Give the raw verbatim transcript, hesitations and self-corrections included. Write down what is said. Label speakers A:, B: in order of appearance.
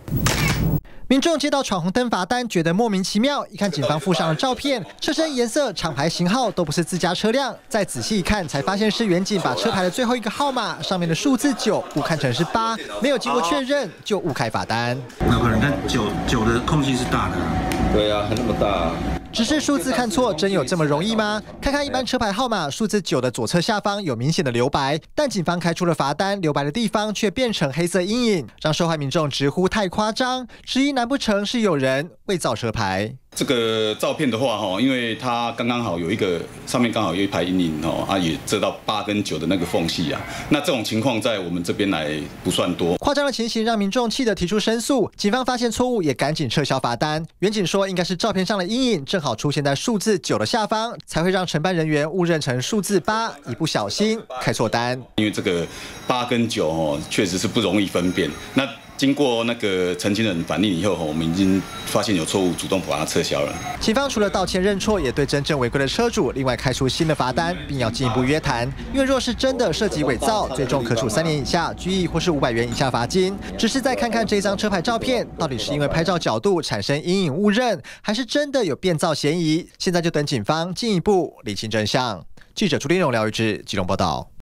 A: 民众接到闯红灯罚单，觉得莫名其妙。一看警方附上的照片，车身颜色、厂牌型号都不是自家车辆。再仔细一看，才发现是远警把车牌的最后一个号码上面的数字九误看成是八，没有经过确认就误开罚单。
B: 有可能，但九九的空隙是大的、啊。
C: 对啊，那么大。
A: 只是数字看错，真有这么容易吗？看看一般车牌号码，数字九的左侧下方有明显的留白，但警方开出了罚单，留白的地方却变成黑色阴影，让受害民众直呼太夸张，质疑难不成是有人伪造车牌？
D: 这个照片的话，哈，因为它刚刚好有一个上面刚好有一排阴影，哦，啊，也遮到八跟九的那个缝隙啊。那这种情况在我们这边来不算多。
A: 夸张的情形让民众气得提出申诉，警方发现错误也赶紧撤销罚单。远警说，应该是照片上的阴影正好出现在数字九的下方，才会让承办人员误认成数字八，一不小心开错单。
D: 因为这个八跟九哦，确实是不容易分辨。那 经过那个澄清人反映以后，我们已经发现有错误，主动把它撤销了。
A: 警方除了道歉认错，也对真正违规的车主另外开出新的罚单，并要进一步约谈。因为若是真的涉及伪造，最重可处三年以下拘役或是五百元以下罚金。只是再看看这张车牌照片，到底是因为拍照角度产生阴影误认，还是真的有变造嫌疑？现在就等警方进一步厘清真相。记者朱立荣、廖玉志基隆报道。